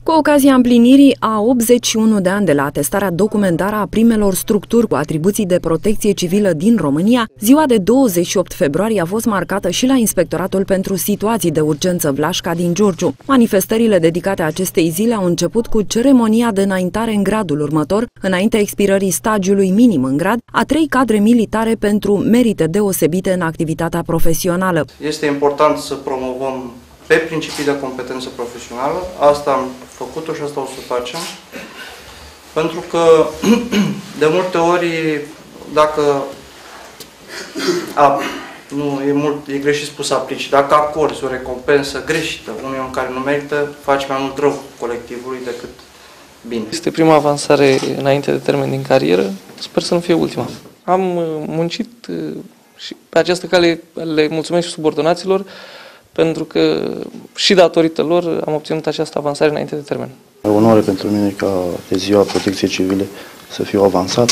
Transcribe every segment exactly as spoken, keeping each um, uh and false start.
Cu ocazia împlinirii a optzeci și unu de ani de la atestarea documentară a primelor structuri cu atribuții de protecție civilă din România, ziua de douăzeci și opt februarie a fost marcată și la Inspectoratul pentru Situații de Urgență Vlașca din Giurgiu. Manifestările dedicate acestei zile au început cu ceremonia de înaintare în gradul următor, înaintea expirării stagiului minim în grad, a trei cadre militare pentru merite deosebite în activitatea profesională. Este important să promovăm pe principii de competență profesională. Asta am făcut-o și asta o să facem. Pentru că, de multe ori, dacă a, nu, e, mult, e greșit spus aplici, dacă acorzi o recompensă greșită unui om care nu merită, faci mai mult rău colectivului decât bine. Este prima avansare înainte de termen din carieră, sper să nu fie ultima. Am muncit și pe această cale le mulțumesc și subordonaților, pentru că și datorită lor am obținut această avansare înainte de termen. E onoare pentru mine ca de ziua Protecției Civile să fiu avansat.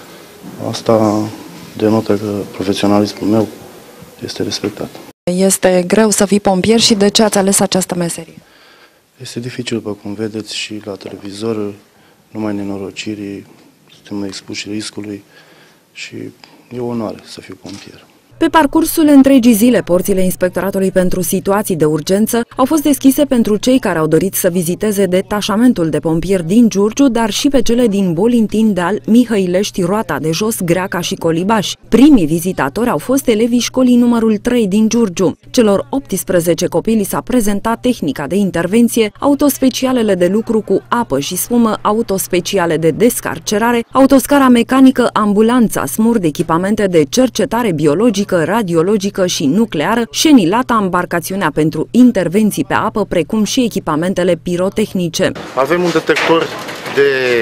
Asta denotă că profesionalismul meu este respectat. Este greu să fii pompier și de ce ați ales această meserie? Este dificil, după cum vedeți, și la televizor, numai nenorociri, suntem expuși riscului și e o onoare să fiu pompier. Pe parcursul întregii zile, porțile Inspectoratului pentru Situații de Urgență au fost deschise pentru cei care au dorit să viziteze detașamentul de pompieri din Giurgiu, dar și pe cele din Bolintin, Deal, Mihăilești, Roata de Jos, Greaca și Colibaș. Primii vizitatori au fost elevii școlii numărul trei din Giurgiu. Celor optsprezece copii li s-a prezentat tehnica de intervenție, autospecialele de lucru cu apă și spumă, autospeciale de descarcerare, autoscara mecanică, ambulanța, smurd, echipamente de cercetare biologică, radiologică și nucleară, șenilata, embarcațiunea pentru intervenții pe apă, precum și echipamentele pirotehnice. Avem un detector de,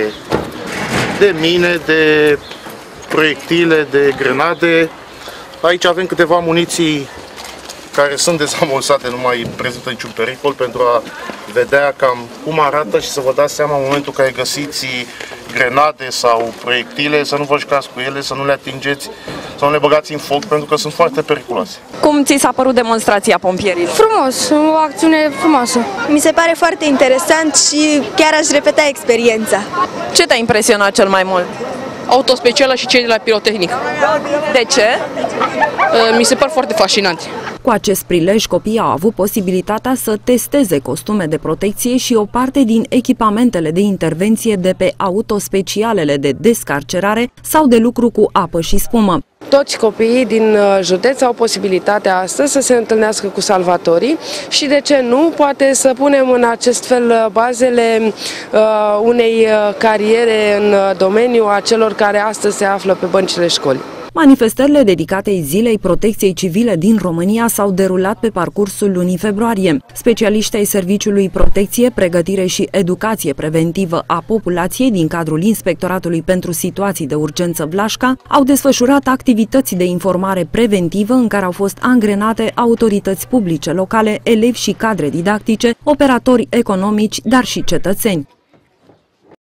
de mine, de proiectile, de grenade. Aici avem câteva muniții care sunt dezamorsate, nu mai prezintă niciun pericol, pentru a vedea cam cum arată și să vă dați seama în momentul în care găsiți grenade sau proiectile, să nu vă jucați cu ele, să nu le atingeți, să nu le băgați în foc, pentru că sunt foarte periculoase. Cum ți s-a părut demonstrația pompierilor? Frumos, o acțiune frumoasă. Mi se pare foarte interesant și chiar aș repeta experiența. Ce te-a impresionat cel mai mult? Autospecială și cei de la pirotehnic. De ce? Mi se par foarte fascinanti. Cu acest prilej, copiii au avut posibilitatea să testeze costume de protecție și o parte din echipamentele de intervenție de pe autospecialele de descarcerare sau de lucru cu apă și spumă. Toți copiii din județ au posibilitatea astăzi să se întâlnească cu salvatorii și, de ce nu, poate să punem în acest fel bazele uh, unei cariere în domeniu a celor care astăzi se află pe băncile școlii. Manifestările dedicate Zilei Protecției Civile din România s-au derulat pe parcursul lunii februarie. Specialiștii ai Serviciului Protecție, Pregătire și Educație Preventivă a Populației din cadrul Inspectoratului pentru Situații de Urgență Vlașca au desfășurat activități de informare preventivă în care au fost angrenate autorități publice locale, elevi și cadre didactice, operatori economici, dar și cetățeni.